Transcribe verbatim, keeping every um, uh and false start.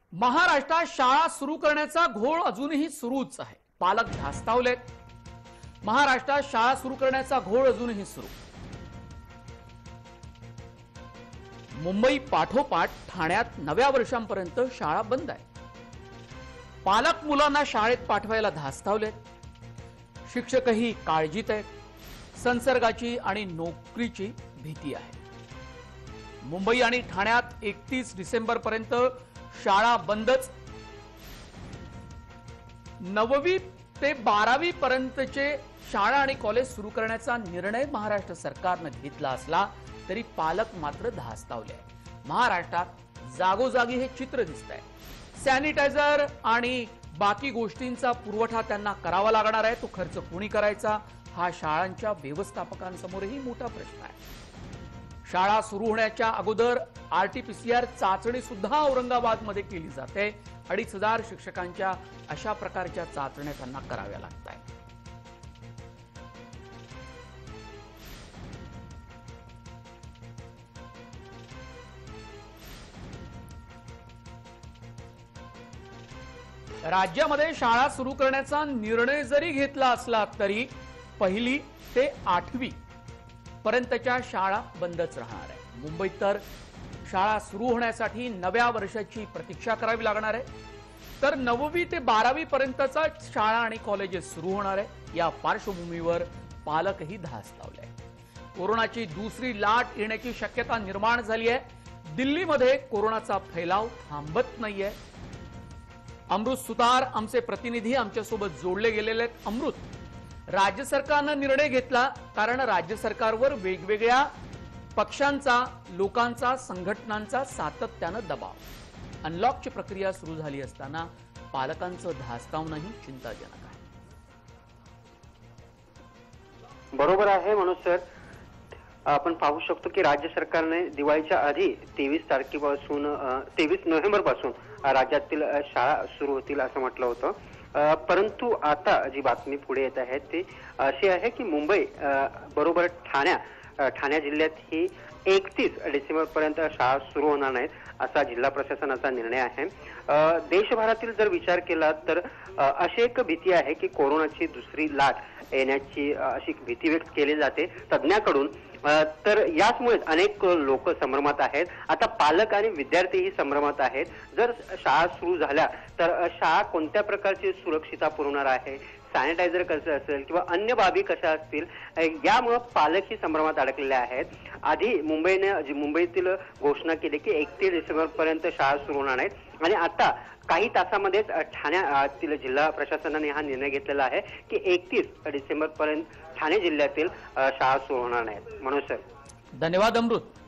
महाराष्ट्रात शाळा सुरू करण्याचा घोळ अजूनही सुरूच आहे। पालक धास्तावलेत। महाराष्ट्रात शाळा सुरू करण्याचा घोळ अजूनही सुरू। मुंबई पाठोपाठ ठाण्यात नव्या वर्षांपर्यंत शाळा बंद आहे। पालक मुलांना शाळेत पाठवायला धास्तावलेत। शिक्षकही काळजीत आहेत। संसर्गाची आणि नोकरीची भीती आहे। मुंबई आणि ठाण्यात एकतीस डिसेंबर पर्यंत शाळा बंदच। नववी ते बारावी पर्यंतचे शाळा आणि कॉलेज सुरू करण्याचा निर्णय महाराष्ट्र सरकारने घेतला असला तरी पालक मात्र धास्तावले आहेत। महाराष्ट्रात जागोजागी हे चित्र दिसतंय। सॅनिटायझर आणि बाकी गोष्टींचा पुरवठा त्यांना करावा लागणार आहे। तो खर्च कोणी करायचा हा शाळांच्या व्यवस्थापकांसमोरही मोठा प्रश्न आहे। शाळा सुरू होण्याच्या अगोदर आरटीपीसीआर चाचणी सुद्धा औरंगाबादमध्ये केली जाते। अडीच हजार शिक्षकांच्या अशा प्रकारच्या चाचण्या त्यांना कराव्या लागत आहेत। राज्यामध्ये शाळा सुरू करण्याचा निर्णय जरी घेतला असला तरी पहिली ते आठवी पर्यंतच्या शाळा बंदच राहणार आहे। मुंबईत तर शाळा सुरू होण्यासाठी नव्या वर्षाची प्रतीक्षा करावी लागणार आहे। तर नववी ते बारावी पर्यंतचा शाळा आणि कॉलेजेस सुरू होणार आहे। या पार्श्वभूमीवर पालकही धास्तावले आहेत। कोरोनाची दुसरी लाट येण्याची शक्यता निर्माण झाली आहे। दिल्लीमध्ये कोरोनाचा फैलाव थांबत नाहीये। अमृत सुतार आमचे प्रतिनिधी आमच्यासोबत जोडले गेलेले आहेत। अमृत, राज्य सरकारनं निर्णय घेतला कारण राज्य सरकारवर वेगवेगळ्या पक्षांचा, लोकांचा, संघटनांचा सातत्यानं दबाव। अनलॉकची प्रक्रिया सुरू झाली असताना पालकांचं धास्तावणंही चिंताजनक आहे। बरोबर आहे मनोज सर, आपण पाहू शकतो की राज्य सरकारने दिवाळीच्या आधी तेवीस तारखेपासून तेवीस नोव्हेंबर पासून राज्यातील शाळा सुरू होतील असं म्हटलं होतं। परंतु आता जी बातमी पुढे येत आहे ती अशी आहे की मुंबई बरोबर ठाण्या ठाणे जिल्ह्यात ही एकतीस डिसेंबर पर्यंत शाळा सुरू होणार नाहीत असा जिल्हा प्रशासनाचा निर्णय आहे। देशभरातील जर विचार केला तर अशी एक भीती आहे की कोरोनाची दुसरी लाट येण्याची अशी भीती व्यक्त केली जाते तज्ञांकडून। तर याचमुळे अनेक लोक संभ्रमात आहेत। आता पालक आणि विद्यार्थीही संभ्रमात आहेत। जर शाळा सुरू झाल्या तर शाळा कोणत्या प्रकारची सुरक्षितता पुरवणार आहे, सॅनिटायझर कसं असेल किंवा अन्य बाबी कशा असतील, यामुळे पालकही संभ्रमात अडकलेले आहेत। आधी मुंबईने मुंबईतील घोषणा केली की एकतीस डिसेंबर पर्यंत शाळा सुरू होणार नाहीत आणि आता काही तासामध्येच ठाण्यातील जिल्हा प्रशासनाने हा निर्णय घेतलेला आहे की एकतीस डिसेंबर पर्यंत ठाणे जिल्ह्यातील शाळा सुरू होणार नाहीत। मनोज सर, धन्यवाद अमृत।